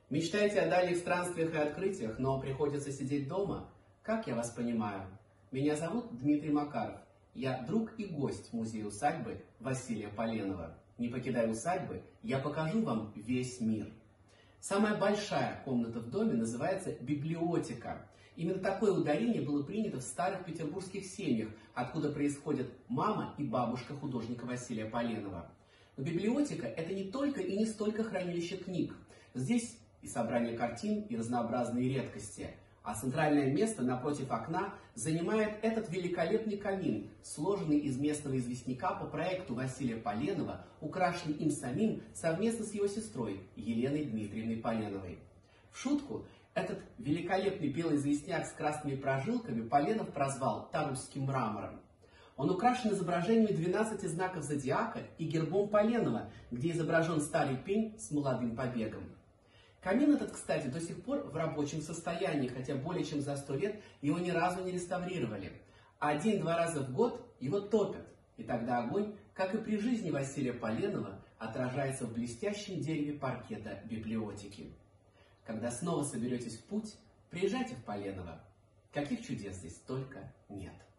Мечтаете о дальних странствиях и открытиях, но приходится сидеть дома? Как я вас понимаю? Меня зовут Дмитрий Макаров. Я друг и гость музея-усадьбы Василия Поленова. Не покидая усадьбы, я покажу вам весь мир. Самая большая комната в доме называется библиотека. Именно такое ударение было принято в старых петербургских семьях, откуда происходят мама и бабушка художника Василия Поленова. Но библиотека – это не только и не столько хранилище книг. Здесь и собрание картин, и разнообразные редкости. А центральное место напротив окна занимает этот великолепный камин, сложенный из местного известняка по проекту Василия Поленова, украшенный им самим совместно с его сестрой Еленой Дмитриевной Поленовой. В шутку, этот великолепный белый известняк с красными прожилками Поленов прозвал «Тарусским мрамором». Он украшен изображениями 12 знаков зодиака и гербом Поленова, где изображен старый пень с молодым побегом. Камин этот, кстати, до сих пор в рабочем состоянии, хотя более чем за 100 лет его ни разу не реставрировали. 1-2 раза в год его топят, и тогда огонь, как и при жизни Василия Поленова, отражается в блестящем дереве паркета библиотеки. Когда снова соберетесь в путь, приезжайте в Поленово. Каких чудес здесь только нет.